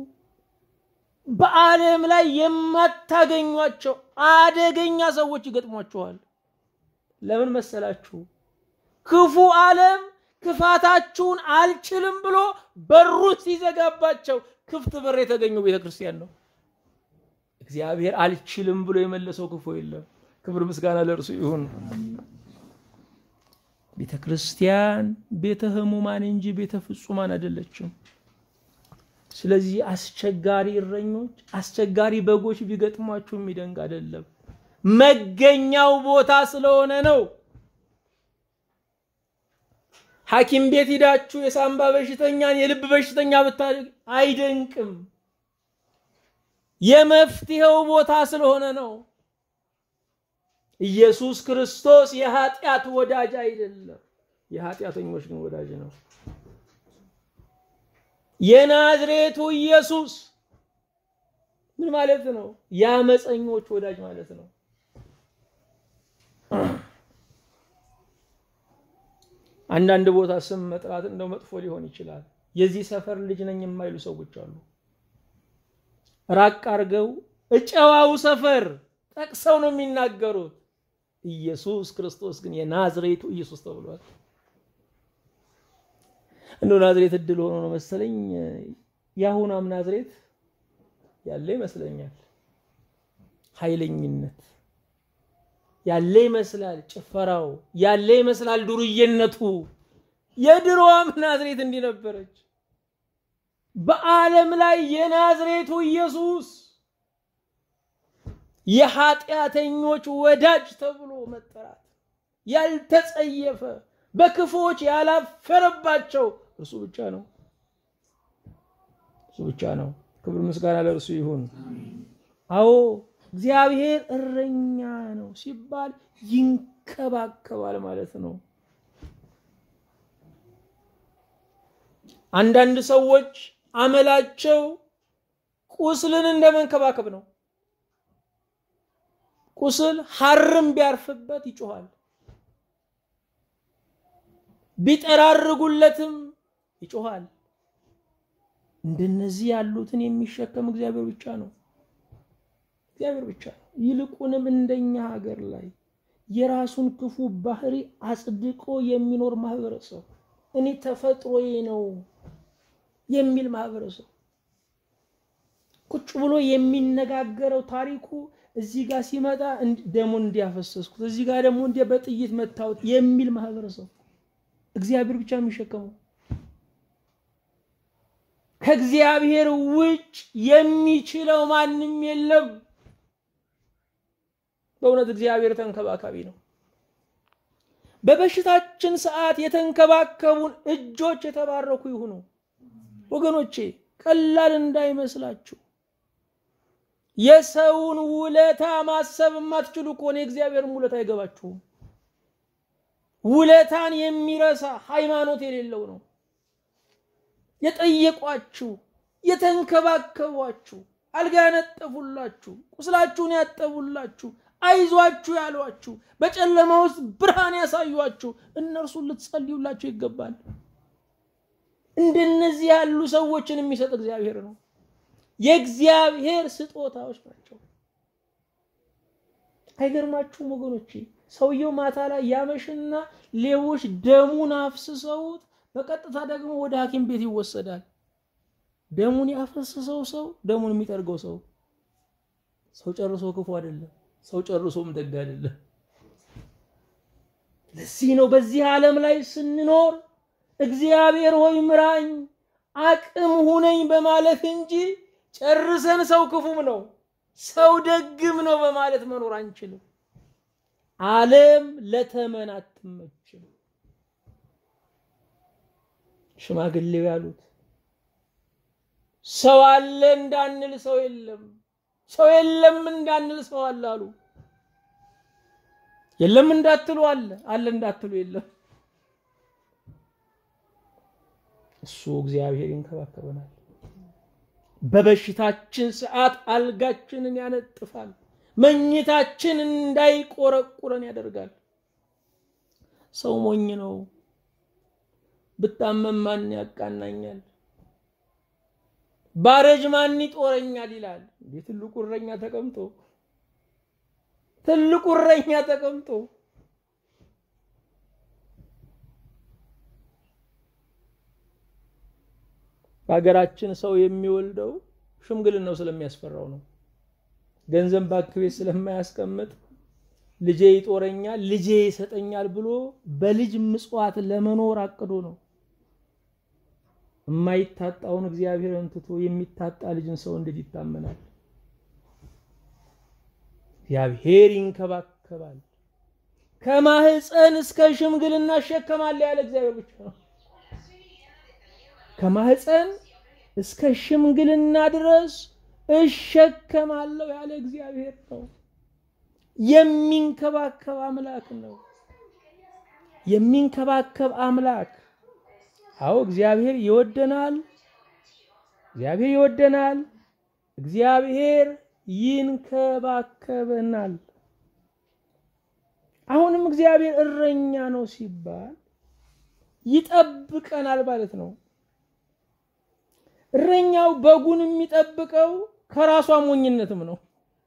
በዓለም ላይ የማታገኟቸው አደገኛ ሰዎች ይገጥሟቸዋል። ለምን መሰላችሁ? ክፉ ዓለም ክፋታችሁን አልችልም ብሎ በሩ ሲዘጋባቸው ክፍት በር የተገኘው ቤተ ክርስቲያን ነው። እግዚአብሔር አልችልም ብሎ የመለሰው ክፉ የለም። ክብር ምስጋና ለእርሱ ይሁን። ቤተ ክርስቲያን ቤተ ሕሙማን እንጂ ቤተ ፍጹማን አይደለችም። ስለዚህ አስቸጋሪ እረኞች፣ አስቸጋሪ በጎች ቢገጥሟችሁ የሚደንቅ አይደለም። መገኛው ቦታ ስለሆነ ነው። ሐኪም ቤት ሄዳችሁ የሳምባ በሽተኛን የልብ በሽተኛ ብታይ አይደንቅም። የመፍትሄው ቦታ ስለሆነ ነው። ኢየሱስ ክርስቶስ የኃጢአት ወዳጅ አይደለም፣ የኃጢአተኞች ግን ወዳጅ ነው። የናዝሬቱ ኢየሱስ ምን ማለት ነው? የአመፀኞች ወዳጅ ማለት ነው። አንዳንድ ቦታ ስም መጥራት እንደው መጥፎ ሊሆን ይችላል። የዚህ ሰፈር ልጅ ነኝ የማይሉ ሰዎች አሉ። ራቅ አርገው እጨዋው ሰፈር ጠቅሰው ነው የሚናገሩት። ኢየሱስ ክርስቶስ ግን የናዝሬቱ ኢየሱስ ተብሏል። እንደው ናዝሬት እድል ሆኖ ነው መሰለኝ ያሁናም ናዝሬት ያለ ይመስለኛል። ኃይለኝነት ያለ ይመስላል፣ ጭፈራው ያለ ይመስላል፣ ዱርየነቱ። የድሮዋም ናዝሬት እንዲህ ነበረች። በዓለም ላይ የናዝሬቱ ኢየሱስ የኃጢአተኞች ወዳጅ ተብሎ መጠራት ያልተጸየፈ በክፉዎች ያላፈረባቸው እርሱ ብቻ ነው። እርሱ ብቻ ነው። ክብር ምስጋና ለእርሱ ይሁን። አዎ እግዚአብሔር እረኛ ነው ሲባል ይንከባከባል ማለት ነው። አንዳንድ ሰዎች አመላቸው ቁስልን እንደመንከባከብ ነው። ቁስል ሐርም ቢያርፍበት ይጮሃል፣ ቢጠራርጉለትም ይጮሃል። እንደነዚህ ያሉትን የሚሸከም እግዚአብሔር ብቻ ነው። እግዚአብሔር ብቻ ነው። ይልቁንም እንደኛ ሀገር ላይ የራሱን ክፉ ባህሪ አጽድቆ የሚኖር ማህበረሰብ፣ እኔ ተፈጥሮዬ ነው የሚል ማህበረሰብ፣ ቁጭ ብሎ የሚነጋገረው ታሪኩ እዚህ ጋር ሲመጣ ደሙን እንዲያፈሰስኩት እዚህ ጋር ደግሞ እንደ በጥይት መታወት የሚል ማህበረሰብ፣ እግዚአብሔር ብቻ የሚሸከመው። ከእግዚአብሔር ውጭ የሚችለው ማንም የለም። በእውነት እግዚአብሔር ተንከባካቢ ነው። በበሽታችን ሰዓት የተንከባከቡን እጆች የተባረኩ ይሁኑ። ወገኖቼ ቀላል እንዳይመስላችሁ። የሰውን ውለታ ማሰብ የማትችሉ ከሆነ የእግዚአብሔርን ውለታ አይገባችሁም። ውለታን የሚረሳ ሃይማኖት የሌለው ነው። የጠየቋችሁ፣ የተንከባከቧችሁ፣ አልጋ ያነጠፉላችሁ፣ ቁስላችሁን ያጠቡላችሁ፣ አይዟችሁ ያሏችሁ፣ በጨለማ ውስጥ ብርሃን ያሳዩአችሁ እነርሱ ልትጸልዩላችሁ ይገባል። እንደነዚህ ያሉ ሰዎችን የሚሰጥ እግዚአብሔር ነው። የእግዚአብሔር ስጦታዎች ናቸው። አይገርማችሁም ወገኖቼ? ሰውየው ማታ ላይ ያመሽና ሌቦች ደሙን አፍስሰውት በቀጥታ ደግሞ ወደ ሐኪም ቤት ይወሰዳል። ደሙን ያፈሰሰው ሰው ደሙን የሚጠርገው ሰው ሰው ጨርሶ ክፉ አይደለም፣ ሰው ጨርሶም ደግ አይደለም። ለዚህ ነው በዚህ ዓለም ላይ ስንኖር እግዚአብሔር ሆይ ምራኝ አቅም ሁነኝ በማለት እንጂ ጨርሰን ሰው ክፉም ነው ሰው ደግም ነው በማለት መኖር አንችልም። ዓለም ለተመን አትመችም። ሽማግሌው ያሉት ሰው አለ እንዳንል ሰው የለም፣ ሰው የለም እንዳንል ሰው አለ አሉ። የለም እንዳትሉ አለ፣ አለ እንዳትሉ የለም። እሱ እግዚአብሔር ይንከባከበናል። በበሽታችን ሰዓት አልጋችንን ያነጥፋል፣ መኝታችን እንዳይቆረቁረን ያደርጋል። ሰው ሞኝ ነው። ብታመም ማን ያቃናኛል፣ ባረጅ ማን ይጦረኛል ይላል። ትልቁ እረኛ ተቀምጦ ትልቁ እረኛ ተቀምጦ በአገራችን ሰው የሚወልደው ሽምግልናው ስለሚያስፈራው ነው። ገንዘብ ባክቤ ስለማያስቀምጥ ልጄ ይጦረኛል ልጄ ይሰጠኛል ብሎ በልጅ ምጽዋት ለመኖር አቅዶ ነው። የማይታጣውን እግዚአብሔርን ትቶ የሚታጣ ልጅን ሰው እንዴት ይታመናል? እግዚአብሔር ይንከባከባል። ከማህፀን እስከ ሽምግልና ይሸከማል ያለ እግዚአብሔር ብቻ ነው። ከማህፀን እስከ ሽምግልና ድረስ እሸከማለሁ ያለ እግዚአብሔር ነው። የሚንከባከብ አምላክ ነው። የሚንከባከብ አምላክ። አዎ እግዚአብሔር ይወደናል። እግዚአብሔር ይወደናል። እግዚአብሔር ይንከባከበናል። አሁንም እግዚአብሔር እረኛ ነው ሲባል ይጠብቀናል ማለት ነው። እረኛው በጉን የሚጠብቀው ከራሱ ሞኝነትም ነው።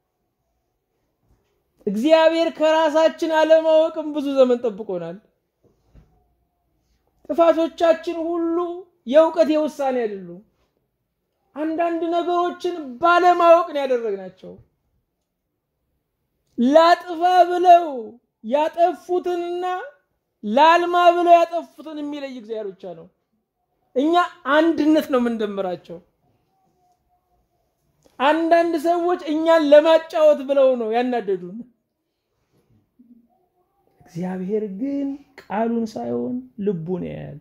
እግዚአብሔር ከራሳችን አለማወቅም ብዙ ዘመን ጠብቆናል። ጥፋቶቻችን ሁሉ የእውቀት የውሳኔ አይደሉም። አንዳንድ ነገሮችን ባለማወቅ ነው ያደረግናቸው። ላጥፋ ብለው ያጠፉትንና ላልማ ብለው ያጠፉትን የሚለይ እግዚአብሔር ብቻ ነው። እኛ አንድነት ነው የምንደምራቸው። አንዳንድ ሰዎች እኛን ለማጫወት ብለው ነው ያናደዱን። እግዚአብሔር ግን ቃሉን ሳይሆን ልቡን ያያል።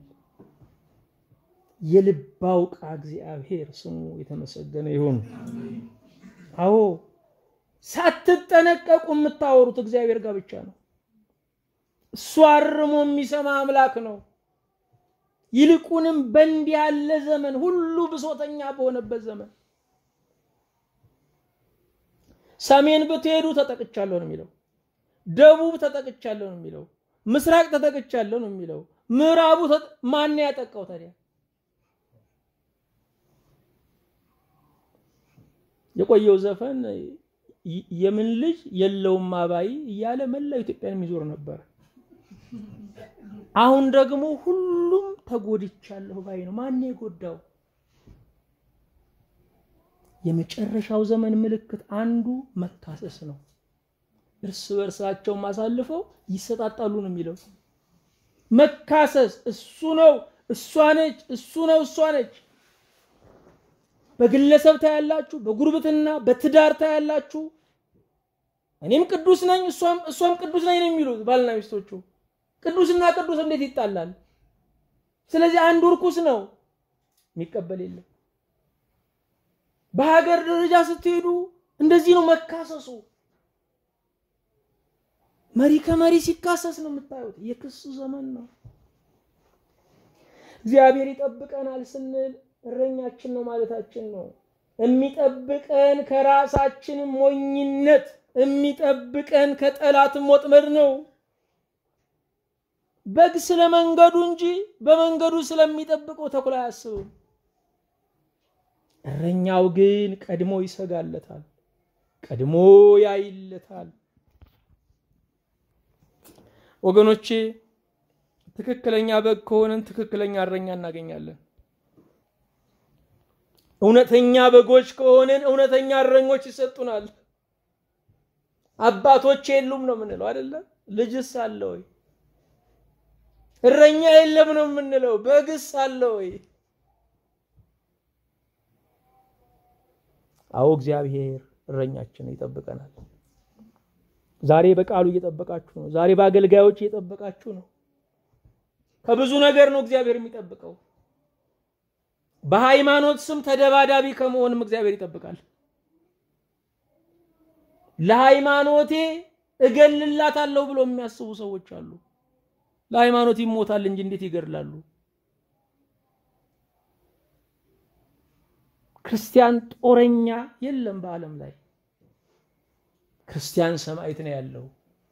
የልብ አውቃ እግዚአብሔር ስሙ የተመሰገነ ይሁን። አዎ ሳትጠነቀቁ የምታወሩት እግዚአብሔር ጋር ብቻ ነው። እሱ አርሞ የሚሰማ አምላክ ነው። ይልቁንም በእንዲህ ያለ ዘመን ሁሉ ብሶተኛ በሆነበት ዘመን ሰሜን ብትሄዱ ተጠቅቻለሁ ነው የሚለው፣ ደቡብ ተጠቅቻለሁ ነው የሚለው፣ ምስራቅ ተጠቅቻለሁ ነው የሚለው፣ ምዕራቡ ማን ያጠቃው ታዲያ? የቆየው ዘፈን የምን ልጅ የለውም አባይ እያለ መላው ኢትዮጵያን የሚዞር ነበር። አሁን ደግሞ ሁሉም ተጎድቻለሁ ባይ ነው። ማን የጎዳው? የመጨረሻው ዘመን ምልክት አንዱ መካሰስ ነው። እርስ በርሳቸው ማሳልፈው ይሰጣጣሉ ነው የሚለው። መካሰስ እሱ ነው እሷ ነች፣ እሱ ነው እሷ ነች። በግለሰብ ታያላችሁ፣ በጉርብትና በትዳር ታያላችሁ። እኔም ቅዱስ ነኝ እሷም እሷም ቅዱስ ነኝ ነው የሚሉት ባልና ሚስቶቹ። ቅዱስና ቅዱስ እንዴት ይጣላል? ስለዚህ አንዱ ርኩስ ነው የሚቀበል የለም። በሀገር ደረጃ ስትሄዱ እንደዚህ ነው መካሰሱ። መሪ ከመሪ ሲካሰስ ነው የምታዩት። የክስ ዘመን ነው። እግዚአብሔር ይጠብቀናል ስንል እረኛችን ነው ማለታችን ነው። የሚጠብቀን ከራሳችን ሞኝነት፣ የሚጠብቀን ከጠላት ወጥመድ ነው። በግ ስለመንገዱ እንጂ በመንገዱ ስለሚጠብቀው ተኩላ አያስብም። እረኛው ግን ቀድሞ ይሰጋለታል፣ ቀድሞ ያይለታል። ወገኖቼ ትክክለኛ በግ ከሆነን ትክክለኛ እረኛ እናገኛለን። እውነተኛ በጎች ከሆነን እውነተኛ እረኞች ይሰጡናል። አባቶች የሉም ነው የምንለው አይደለ? ልጅስ አለ ወይ? እረኛ የለም ነው የምንለው። በግስ አለ ወይ? አዎ እግዚአብሔር እረኛችን ይጠብቀናል። ዛሬ በቃሉ እየጠበቃችሁ ነው። ዛሬ በአገልጋዮች እየጠበቃችሁ ነው። ከብዙ ነገር ነው እግዚአብሔር የሚጠብቀው። በሃይማኖት ስም ተደባዳቢ ከመሆንም እግዚአብሔር ይጠብቃል። ለሃይማኖቴ እገልላታለሁ ብሎ የሚያስቡ ሰዎች አሉ። ለሃይማኖት ይሞታል እንጂ እንዴት ይገድላሉ? ክርስቲያን ጦረኛ የለም በዓለም ላይ። ክርስቲያን ሰማዕት ነው ያለው።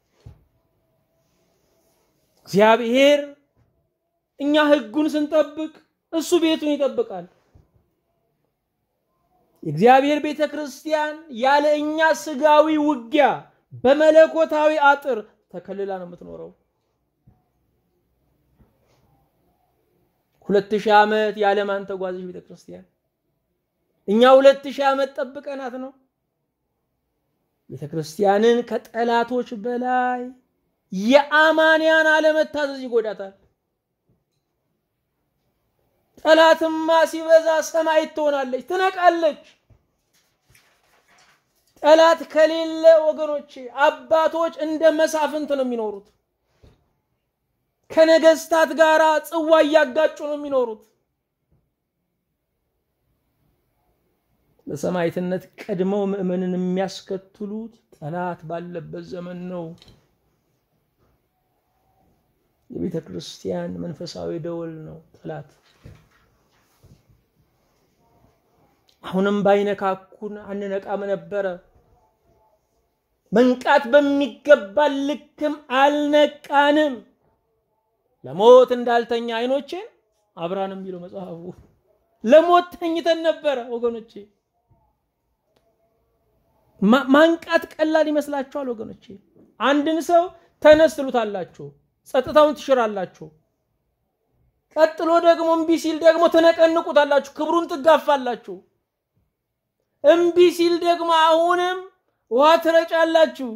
እግዚአብሔር እኛ ህጉን ስንጠብቅ እሱ ቤቱን ይጠብቃል። የእግዚአብሔር ቤተክርስቲያን ያለ እኛ ስጋዊ ውጊያ በመለኮታዊ አጥር ተከልላ ነው የምትኖረው። ሁለት ሺህ ዓመት ያለ ማን ተጓዘች ቤተክርስቲያን? እኛ ሁለት ሺህ ዓመት ጠብቀናት ነው። ቤተክርስቲያንን ከጠላቶች በላይ የአማንያን አለመታዘዝ ይጎዳታል። ጠላትማ ሲበዛ ሰማዕት ትሆናለች፣ ትነቃለች። ጠላት ከሌለ ወገኖቼ አባቶች እንደ መሳፍንት ነው የሚኖሩት። ከነገስታት ጋራ ጽዋ ያጋጩ ነው የሚኖሩት። በሰማዕትነት ቀድመው ምእመንን የሚያስከትሉት ጠላት ባለበት ዘመን ነው። የቤተ ክርስቲያን መንፈሳዊ ደወል ነው ጠላት። አሁንም ባይነካኩን አንነቃም ነበረ። መንቃት በሚገባ ልክም አልነቃንም። ለሞት እንዳልተኛ አይኖቼን አብራን የሚለው መጽሐፉ ለሞት ተኝተን ነበረ ወገኖቼ። ማንቃት ቀላል ይመስላችኋል ወገኖቼ? አንድን ሰው ተነስ ትሉታላችሁ፣ ጸጥታውን ትሽራላችሁ። ቀጥሎ ደግሞ እምቢ ሲል ደግሞ ተነቀንቁታላችሁ፣ ክብሩን ትጋፋላችሁ። እምቢ ሲል ደግሞ አሁንም ውሃ ትረጫላችሁ።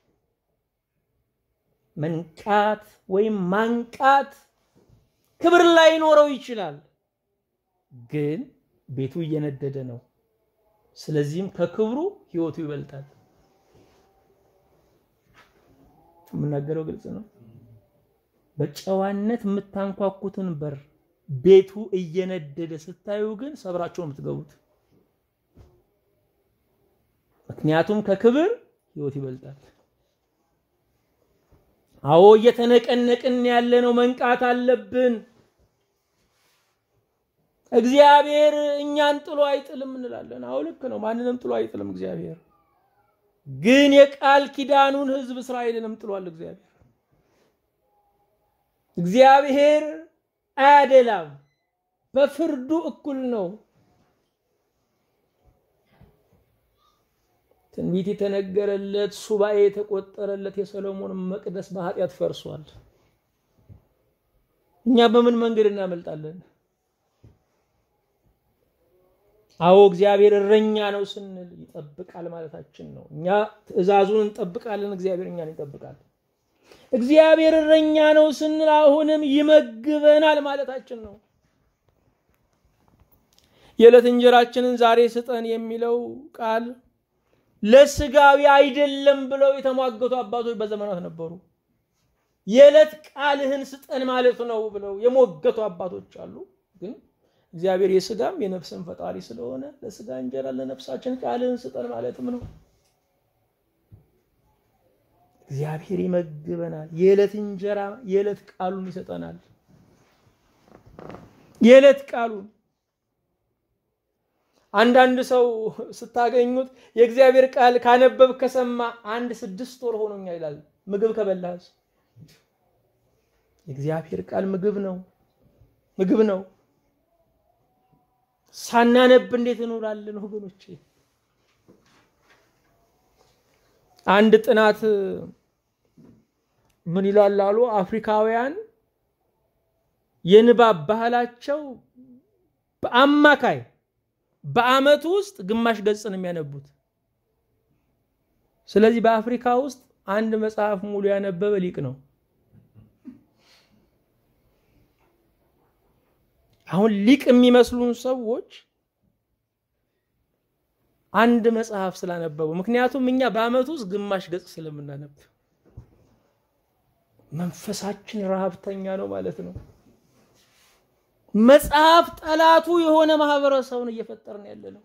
መንቃት ወይም ማንቃት ክብር ላይ ኖረው ይችላል፣ ግን ቤቱ እየነደደ ነው። ስለዚህም ከክብሩ ህይወቱ ይበልጣል። የምናገረው ግልጽ ነው። በጨዋነት የምታንኳኩትን በር ቤቱ እየነደደ ስታዩ ግን ሰብራችሁ ነው የምትገቡት። ምክንያቱም ከክብር ህይወት ይበልጣል። አዎ እየተነቀነቅን ያለነው መንቃት አለብን። እግዚአብሔር እኛን ጥሎ አይጥልም እንላለን። አዎ ልክ ነው፣ ማንንም ጥሎ አይጥልም እግዚአብሔር። ግን የቃል ኪዳኑን ህዝብ እስራኤልንም ጥሏል እግዚአብሔር። እግዚአብሔር አያደላም፣ በፍርዱ እኩል ነው። ትንቢት የተነገረለት ሱባኤ የተቆጠረለት የሰሎሞን መቅደስ በኃጢአት ፈርሷል። እኛ በምን መንገድ እናመልጣለን? አዎ እግዚአብሔር እረኛ ነው ስንል ይጠብቃል ማለታችን ነው። እኛ ትእዛዙን እንጠብቃለን፣ እግዚአብሔር እኛን ይጠብቃል። እግዚአብሔር እረኛ ነው ስንል አሁንም ይመግበናል ማለታችን ነው። የዕለት እንጀራችንን ዛሬ ስጠን የሚለው ቃል ለስጋዊ አይደለም ብለው የተሟገቱ አባቶች በዘመናት ነበሩ። የዕለት ቃልህን ስጠን ማለት ነው ብለው የሞገቱ አባቶች አሉ። ግን እግዚአብሔር የስጋም የነፍስም ፈጣሪ ስለሆነ ለስጋ እንጀራ ለነፍሳችን ቃልህን ስጠን ማለትም ነው። እግዚአብሔር ይመግበናል። የዕለት እንጀራ የዕለት ቃሉን ይሰጠናል። የዕለት ቃሉን አንዳንድ ሰው ስታገኙት የእግዚአብሔር ቃል ካነበብ ከሰማ አንድ ስድስት ወር ሆኖኛል ይላል። ምግብ ከበላስ? የእግዚአብሔር ቃል ምግብ ነው፣ ምግብ ነው። ሳናነብ እንዴት እንውላለን ወገኖቼ? አንድ ጥናት ምን ይላል አሉ? አፍሪካውያን የንባብ ባህላቸው በአማካይ በአመት ውስጥ ግማሽ ገጽ ነው የሚያነቡት። ስለዚህ በአፍሪካ ውስጥ አንድ መጽሐፍ ሙሉ ያነበበ ሊቅ ነው። አሁን ሊቅ የሚመስሉን ሰዎች አንድ መጽሐፍ ስላነበቡ፣ ምክንያቱም እኛ በአመት ውስጥ ግማሽ ገጽ ስለምናነብ መንፈሳችን ረሃብተኛ ነው ማለት ነው። መጽሐፍ ጠላቱ የሆነ ማህበረሰቡን እየፈጠርን ያለነው።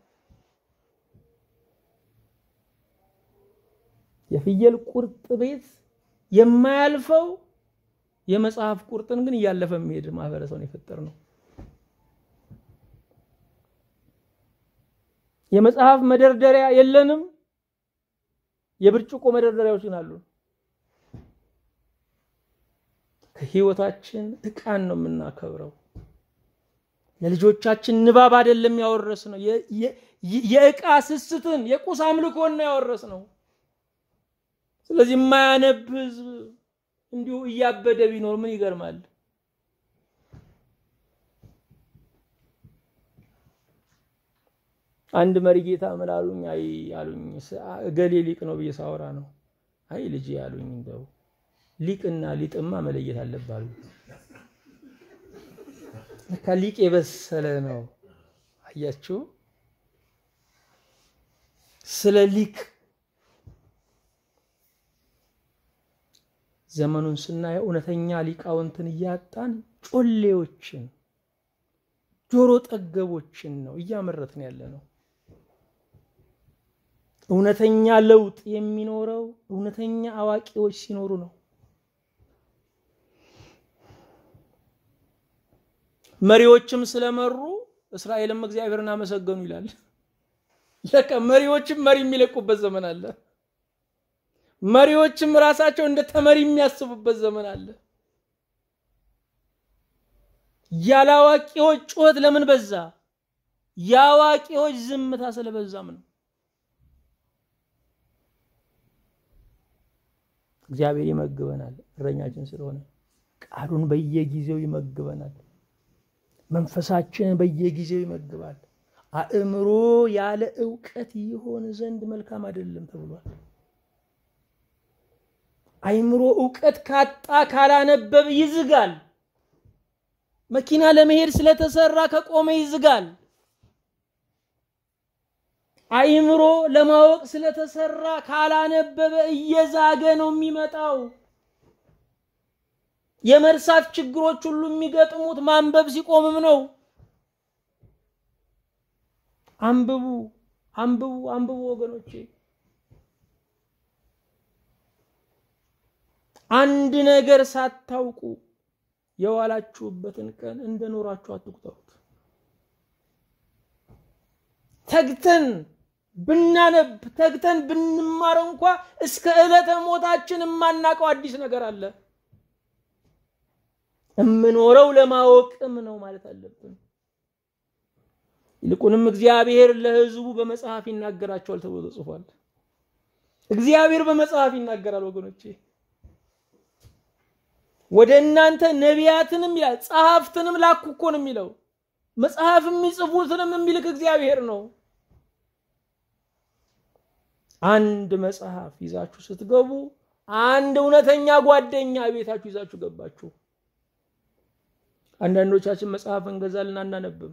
የፍየል ቁርጥ ቤት የማያልፈው የመጽሐፍ ቁርጥን ግን እያለፈ የሚሄድ ማህበረሰቡን የፈጠርነው። የመጽሐፍ መደርደሪያ የለንም፣ የብርጭቆ መደርደሪያዎች ግን አሉ። ከህይወታችን ዕቃን ነው የምናከብረው። ለልጆቻችን ንባብ አይደለም ያወረስነው፣ የዕቃ ስስትን የቁስ አምልኮን ነው ያወረስነው። ስለዚህ የማያነብ ህዝብ እንዲሁ እያበደ ቢኖር ምን ይገርማል? አንድ መሪ ጌታ ምን አሉኝ? አይ አሉኝ ገሌ ሊቅ ነው ብዬ ሳወራ ነው። አይ ልጅ ያሉኝ እንደው ሊቅና ሊጥማ መለየት አለባሉ። ከሊቅ የበሰለ ነው። አያችሁ? ስለ ሊቅ ዘመኑን ስናየው እውነተኛ ሊቃውንትን እያጣን ጮሌዎችን ጆሮ ጠገቦችን ነው እያመረትን ያለነው። እውነተኛ ለውጥ የሚኖረው እውነተኛ አዋቂዎች ሲኖሩ ነው። መሪዎችም ስለመሩ እስራኤልም እግዚአብሔርን አመሰገኑ ይላል። ለካ መሪዎችም መሪ የሚለቁበት ዘመን አለ። መሪዎችም ራሳቸው እንደ ተመሪ የሚያስቡበት ዘመን አለ። ያላዋቂዎች ጩኸት ለምን በዛ? ያዋቂዎች ዝምታ ስለበዛም ነው። እግዚአብሔር ይመግበናል እረኛችን ስለሆነ፣ ቃሉን በየጊዜው ይመግበናል። መንፈሳችን በየጊዜው ይመግባል። አእምሮ ያለ ዕውቀት ይሆን ዘንድ መልካም አይደለም ተብሏል። አእምሮ ዕውቀት ካጣ ካላነበብ ይዝጋል። መኪና ለመሄድ ስለተሰራ ከቆመ ይዝጋል። አእምሮ ለማወቅ ስለተሰራ ካላነበበ እየዛገ ነው የሚመጣው። የመርሳት ችግሮች ሁሉ የሚገጥሙት ማንበብ ሲቆምም ነው። አንብቡ አንብቡ አንብቡ ወገኖቼ። አንድ ነገር ሳታውቁ የዋላችሁበትን ቀን እንደኖራችሁ አትቁጠሩት። ተግተን ብናነብ ተግተን ብንማር እንኳን እስከ ዕለተ ሞታችን የማናውቀው አዲስ ነገር አለ። እምኖረው ለማወቅም ነው ማለት አለብን። ይልቁንም እግዚአብሔር ለሕዝቡ በመጽሐፍ ይናገራቸዋል ተብሎ ተጽፏል። እግዚአብሔር በመጽሐፍ ይናገራል ወገኖቼ። ወደ እናንተ ነቢያትንም ይላል ጸሐፍትንም ላኩ እኮ ነው የሚለው። መጽሐፍ የሚጽፉትንም የሚልክ እግዚአብሔር ነው። አንድ መጽሐፍ ይዛችሁ ስትገቡ አንድ እውነተኛ ጓደኛ ቤታችሁ ይዛችሁ ገባችሁ። አንዳንዶቻችን መጽሐፍ እንገዛልና እናነብም።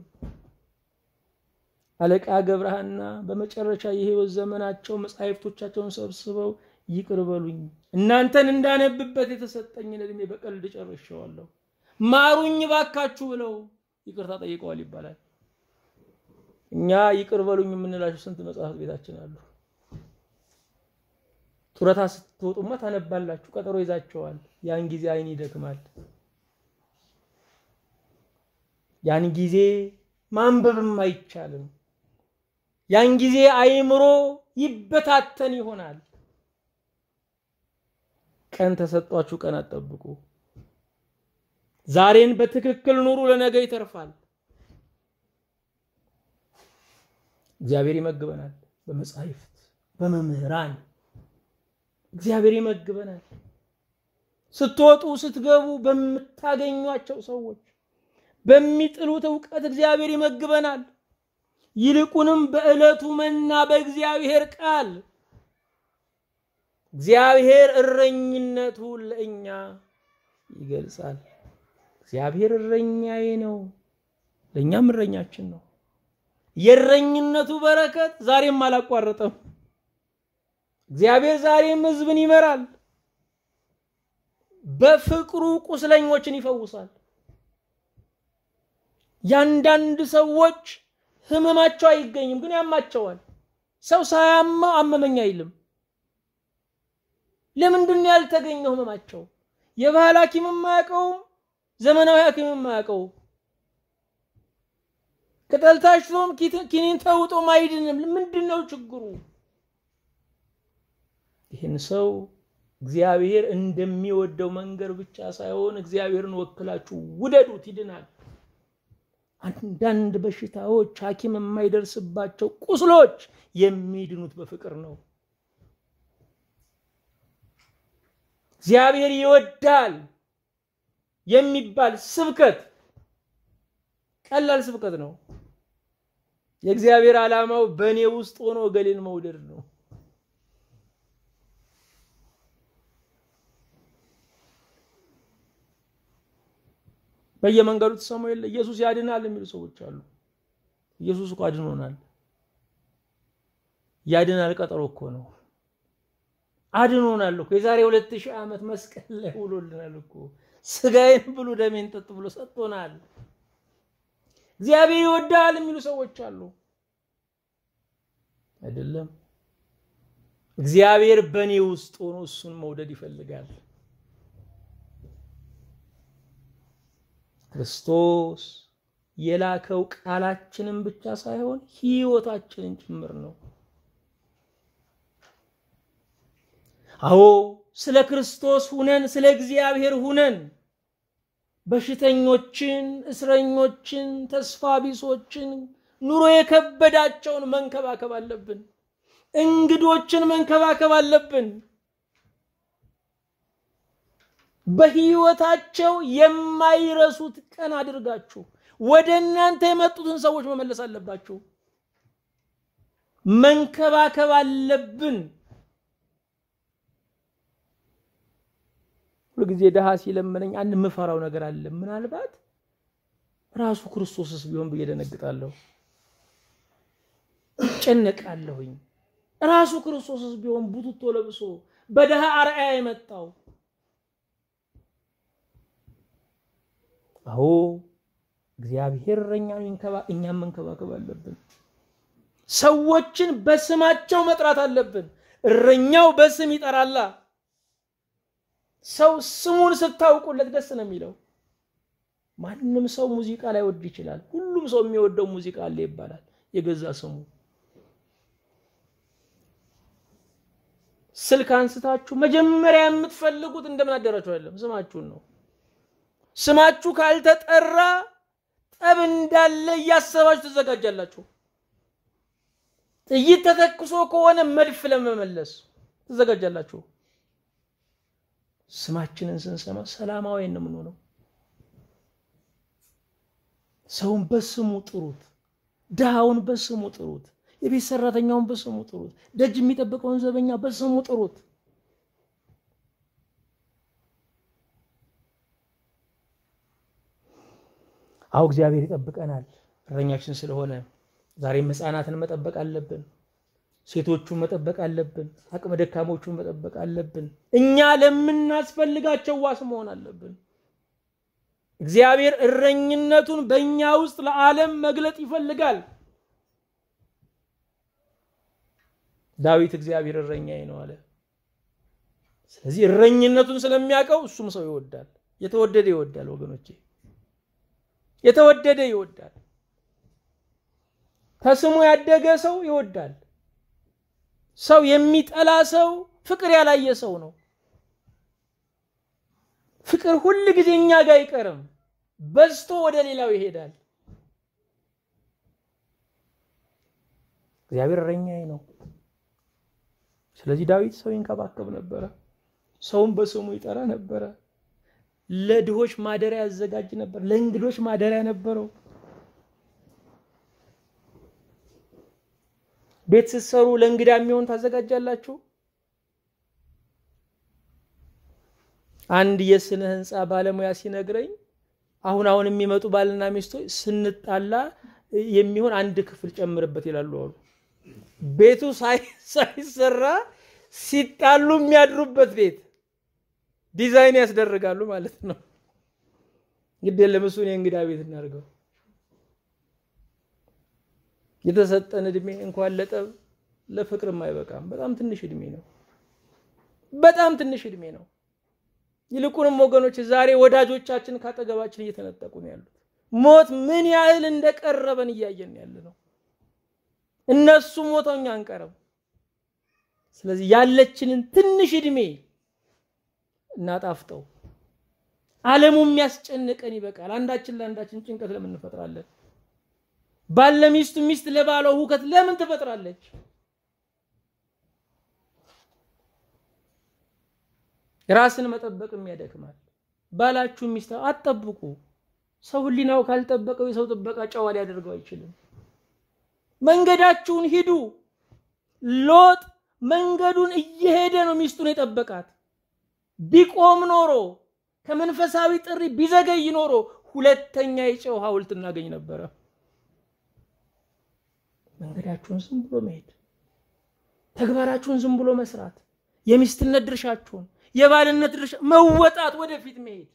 አለቃ ገብረሃና በመጨረሻ የሕይወት ዘመናቸው መጽሐፍቶቻቸውን ሰብስበው ይቅር በሉኝ እናንተን እንዳነብበት የተሰጠኝን እድሜ በቀልድ ጨርሼዋለሁ ማሩኝ ባካችሁ ብለው ይቅርታ ጠይቀዋል ይባላል። እኛ ይቅር በሉኝ የምንላቸው ስንት መጽሐፍ ቤታችን አሉ። ጡረታ ስትወጡማ ታነባላችሁ፣ ቀጠሮ ይዛቸዋል። ያን ጊዜ አይን ይደክማል። ያን ጊዜ ማንበብም አይቻልም። ያን ጊዜ አእምሮ ይበታተን ይሆናል። ቀን ተሰጧችሁ፣ ቀን አትጠብቁ። ዛሬን በትክክል ኑሩ፣ ለነገ ይተርፋል። እግዚአብሔር ይመግበናል በመጻሕፍት በመምህራን እግዚአብሔር ይመግበናል። ስትወጡ ስትገቡ በመታገኙአቸው ሰዎች በሚጥሉት ዕውቀት እግዚአብሔር ይመግበናል። ይልቁንም በዕለቱ መና በእግዚአብሔር ቃል እግዚአብሔር እረኝነቱን ለእኛ ይገልጻል። እግዚአብሔር እረኛዬ ነው፣ ለኛም እረኛችን ነው። የእረኝነቱ በረከት ዛሬም አላቋረጠም። እግዚአብሔር ዛሬም ሕዝብን ይመራል። በፍቅሩ ቁስለኞችን ይፈውሳል። ያንዳንድ ሰዎች ህመማቸው አይገኝም፣ ግን ያማቸዋል። ሰው ሳያመው አመመኝ አይልም። ለምንድን ነው ያልተገኘው ህመማቸው? የባህል ሐኪምም ማያውቀው ዘመናዊ ሐኪምም ማያውቀው ከተልታሽቶም ኪኒን ተውጦ ማይድንም ምንድነው ችግሩ? ይህን ሰው እግዚአብሔር እንደሚወደው መንገር ብቻ ሳይሆን እግዚአብሔርን ወክላችሁ ውደዱት ይድናል። አንዳንድ በሽታዎች ሐኪም የማይደርስባቸው ቁስሎች የሚድኑት በፍቅር ነው። እግዚአብሔር ይወዳል የሚባል ስብከት ቀላል ስብከት ነው። የእግዚአብሔር ዓላማው በእኔ ውስጥ ሆኖ ገሌን መውደድ ነው። በየመንገዱ ተሰሙ የለ ኢየሱስ ያድናል የሚሉ ሰዎች አሉ። ኢየሱስ እኮ አድኖናል። ያድናል ቀጠሮ እኮ ነው። አድኖናል እኮ የዛሬ ሁለት ሺህ ዓመት መስቀል ላይ ውሎልናል እኮ። ስጋዬን ብሉ ደሜን ጠጡ ብሎ ሰጥቶናል። እግዚአብሔር ይወዳል የሚሉ ሰዎች አሉ። አይደለም እግዚአብሔር በኔ ውስጥ ሆኖ እሱን መውደድ ይፈልጋል። ክርስቶስ የላከው ቃላችንን ብቻ ሳይሆን ሕይወታችንን ጭምር ነው። አዎ ስለ ክርስቶስ ሁነን ስለ እግዚአብሔር ሁነን በሽተኞችን፣ እስረኞችን፣ ተስፋ ቢሶችን፣ ኑሮ የከበዳቸውን መንከባከብ አለብን። እንግዶችን መንከባከብ አለብን። በሕይወታቸው የማይረሱት ቀን አድርጋችሁ ወደ እናንተ የመጡትን ሰዎች መመለስ አለባችሁ። መንከባከብ አለብን። ሁሉ ጊዜ ደሃ ሲለምነኝ አንድ ምፈራው ነገር አለ። ምናልባት ራሱ ክርስቶስስ ቢሆን ብዬ ደነግጣለሁ፣ ጨነቃለሁኝ። ራሱ ክርስቶስስ ቢሆን ቡትቶ ለብሶ በደሃ አርአያ የመጣው። አዎ እግዚአብሔር እረኛን ይንከባ እኛም መንከባከብ አለብን። ሰዎችን በስማቸው መጥራት አለብን። እረኛው በስም ይጠራላ። ሰው ስሙን ስታውቁለት ደስ ነው የሚለው። ማንንም ሰው ሙዚቃ ላይ ወድ ይችላል። ሁሉም ሰው የሚወደው ሙዚቃ አለ ይባላል የገዛ ስሙ። ስልክ አንስታችሁ መጀመሪያ የምትፈልጉት እንደምን አደራችሁ አይደለም፣ ስማችሁን ነው። ስማችሁ ካልተጠራ ጠብ እንዳለ ያሰባችሁ ተዘጋጃላችሁ። ጥይት ተተክሶ ከሆነ መድፍ ለመመለስ ተዘጋጃላችሁ። ስማችንን ስንሰማ ሰላማዊ ነው የምንሆነው። ሰውን በስሙ ጥሩት፣ ዳውን በስሙ ጥሩት፣ የቤት ሰራተኛውን በስሙ ጥሩት፣ ደጅ የሚጠብቀውን ዘበኛ በስሙ ጥሩት። አው እግዚአብሔር ይጠብቀናል እረኛችን ስለሆነ። ዛሬም ሕፃናትን መጠበቅ አለብን፣ ሴቶቹን መጠበቅ አለብን፣ አቅመ ደካሞቹን መጠበቅ አለብን። እኛ ለምናስፈልጋቸው ዋስ መሆን አለብን። እግዚአብሔር እረኝነቱን በእኛ ውስጥ ለዓለም መግለጥ ይፈልጋል። ዳዊት እግዚአብሔር እረኛዬ ነው አለ። ስለዚህ እረኝነቱን ስለሚያውቀው እሱም ሰው ይወዳል። የተወደደ ይወዳል ወገኖቼ፣ የተወደደ ይወዳል። ከስሙ ያደገ ሰው ይወዳል። ሰው የሚጠላ ሰው ፍቅር ያላየ ሰው ነው። ፍቅር ሁሉ ጊዜ እኛ ጋር አይቀርም፣ በዝቶ ወደ ሌላው ይሄዳል። እግዚአብሔር እረኛዬ ነው። ስለዚህ ዳዊት ሰው ይንከባከብ ነበር፣ ሰውን በስሙ ይጠራ ነበር፣ ለድሆች ማደሪያ ያዘጋጅ ነበር፣ ለእንግዶች ማደሪያ ነበረው። ቤት ስትሰሩ ለእንግዳ የሚሆን ታዘጋጃላችሁ? አንድ የስነ ህንጻ ባለሙያ ሲነግረኝ አሁን አሁን የሚመጡ ባልና ሚስቶች ስንጣላ የሚሆን አንድ ክፍል ጨምርበት ይላሉ አሉ። ቤቱ ሳይሰራ ሲጣሉ የሚያድሩበት ቤት ዲዛይን ያስደርጋሉ ማለት ነው። ግዴ ለምሱን የእንግዳ ቤት እናርገው። የተሰጠን እድሜ እንኳን ለጠብ ለፍቅርም አይበቃም። በጣም ትንሽ እድሜ ነው፣ በጣም ትንሽ እድሜ ነው። ይልቁንም ወገኖች ዛሬ ወዳጆቻችን ካጠገባችን እየተነጠቁ ነው ያሉት። ሞት ምን ያህል እንደቀረበን እያየን ያለ ነው። እነሱ ሞተውኛ አንቀርም። ስለዚህ ያለችንን ትንሽ እድሜ እናጣፍጠው። ዓለሙ የሚያስጨንቀን ይበቃል። አንዳችን ለአንዳችን ጭንቀት ለምን እንፈጥራለን? ባል ለሚስቱ፣ ሚስት ለባሏ ሁከት ለምን ትፈጥራለች? ራስን መጠበቅም ያደክማል። ባላችሁ ሚስት አትጠብቁ። ሰው ህሊናው ካልጠበቀው የሰው ጥበቃ ጨዋ ሊያደርገው አይችልም። መንገዳችሁን ሂዱ። ሎጥ መንገዱን እየሄደ ነው ሚስቱን የጠበቃት። ቢቆም ኖሮ ከመንፈሳዊ ጥሪ ቢዘገይ ኖሮ ሁለተኛ የጨው ሐውልት እናገኝ ነበር። መንገዳችሁን ዝም ብሎ መሄድ፣ ተግባራችሁን ዝም ብሎ መስራት፣ የሚስትነት ድርሻችሁን የባልነት ድርሻ መወጣት፣ ወደፊት መሄድ።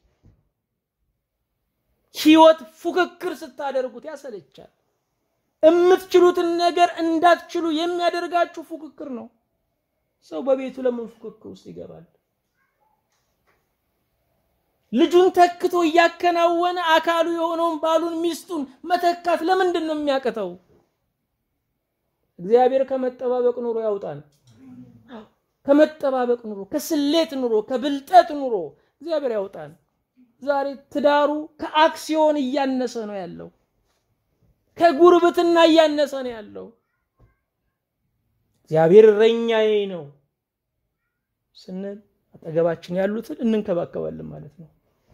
ህይወት ፉክክር ስታደርጉት ያሰለቻል። እምትችሉትን ነገር እንዳትችሉ የሚያደርጋችሁ ፉክክር ነው። ሰው በቤቱ ለምን ፉክክር ውስጥ ይገባል? ልጁን ተክቶ ያከናወነ አካሉ የሆነውን ባሉን ሚስቱን መተካት ለምንድን ነው የሚያቀተው? እግዚአብሔር ከመጠባበቅ ኑሮ ያውጣን። ከመጠባበቅ ኑሮ፣ ከስሌት ኑሮ፣ ከብልጠት ኑሮ እግዚአብሔር ያውጣን። ዛሬ ትዳሩ ከአክሲዮን እያነሰ ነው ያለው፣ ከጉርብትና እያነሰ ነው ያለው። እግዚአብሔር እረኛዬ ነው ስንል አጠገባችን ያሉትን እንንከባከባለን ማለት ነው።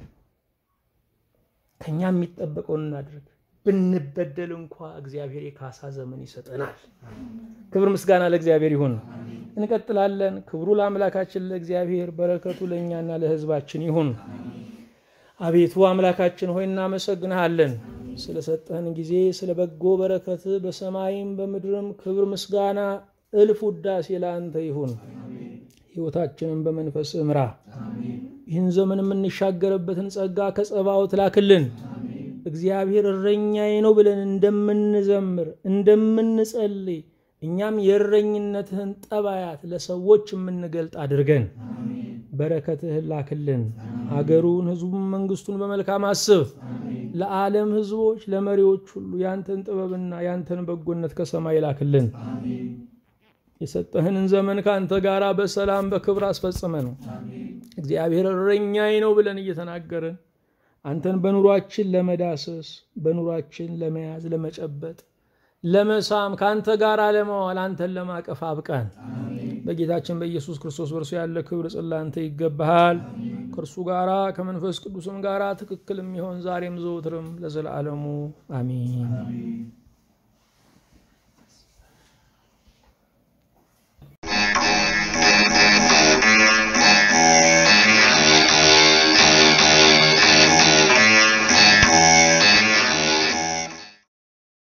ከኛ የሚጠበቀውን እናድርግ። ብንበደል እንኳን እግዚአብሔር የካሳ ዘመን ይሰጠናል። ክብር ምስጋና ለእግዚአብሔር ይሁን። እንቀጥላለን። ክብሩ ለአምላካችን ለእግዚአብሔር፣ በረከቱ ለኛና ለሕዝባችን ይሁን። አቤቱ አምላካችን ሆይ እናመሰግንሃለን ስለሰጠህን ጊዜ፣ ስለበጎ በረከት በሰማይም በምድርም ክብር ምስጋና እልፍ ውዳሴ ለአንተ ይሁን። ሕይወታችንን በመንፈስ እምራ። ይህን ዘመን የምንሻገርበትን ጸጋ ከጸባዖት ላክልን። እግዚአብሔር እረኛዬ ነው ብለን እንደምንዘምር እንደምንጸልይ እኛም የእረኝነትህን ጠባያት ለሰዎች የምንገልጥ አድርገን። በረከትህን ላክልን። ሀገሩን፣ ህዝቡን፣ መንግስቱን በመልካም አስብ። ለዓለም ህዝቦች፣ ለመሪዎች ሁሉ ያንተን ጥበብና ያንተን በጎነት ከሰማይ ላክልን። የሰጠህንን ዘመን ካንተ ጋራ በሰላም በክብር አስፈጽመን። እግዚአብሔር እረኛዬ ነው ብለን እየተናገርን አንተን በኑሯችን ለመዳሰስ፣ በኑሯችን ለመያዝ፣ ለመጨበጥ፣ ለመሳም፣ ካንተ ጋራ ለመዋል፣ አንተን ለማቀፍ አብቃን። በጌታችን በኢየሱስ ክርስቶስ በእርሱ ያለ ክብር ጽላንተ ይገባሃል። ከእርሱ ጋራ ከመንፈስ ቅዱስም ጋራ ትክክል የሚሆን ዛሬም ዘወትርም ለዘላለሙ አሜን።